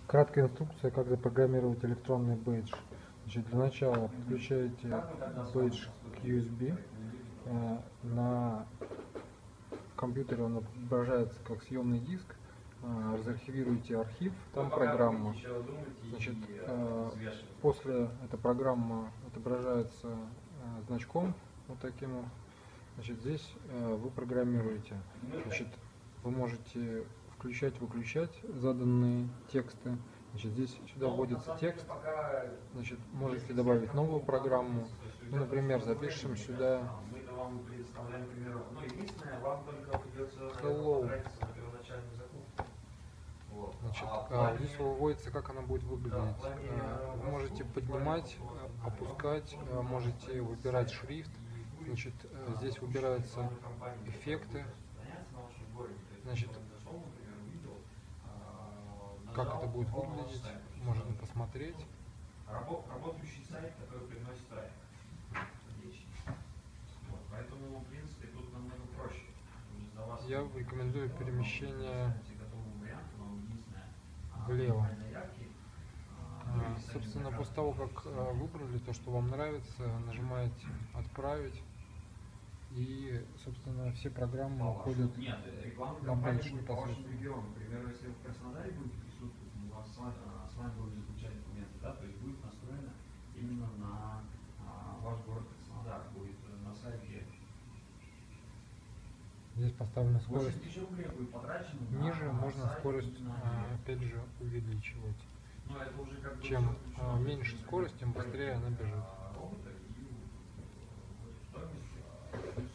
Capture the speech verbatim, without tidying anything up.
Краткая инструкция, как запрограммировать электронный бейдж. Значит, для начала подключаете бейдж к ю эс би. На компьютере он отображается как съемный диск. Разархивируете архив, там программа. Значит, после эта программа отображается значком вот таким вот. Значит, здесь вы программируете. Значит, вы можете включать-выключать заданные тексты. Значит, здесь сюда вводится текст. Значит, можете добавить новую программу. Ну, например, запишем сюда hello. Значит, а, здесь выводится, как она будет выглядеть. А, вы можете поднимать, опускать, а, можете выбирать шрифт. Значит, здесь выбираются эффекты. Значит, как это будет выглядеть, можно посмотреть. Работающий сайт, который приносит трафик. Поэтому, в принципе, тут намного проще. Я рекомендую перемещение влево. А, собственно, после того, как выбрали то, что вам нравится, нажимаете «Отправить». И, собственно, все программы уходят Нет, на бейдж непосредственно. Например, если вы в Краснодаре будете присутствовать, мы вас с вами, с вами будем заключать документы, да, то есть будет настроено именно на а, ваш город Краснодар, будет на сайте. Здесь поставлена скорость Будет потрачено ниже, на можно сайт, скорость на опять же увеличивать. Но это уже как бы Чем а, меньше скорость, тем быстрее она бежит. робота и стоимость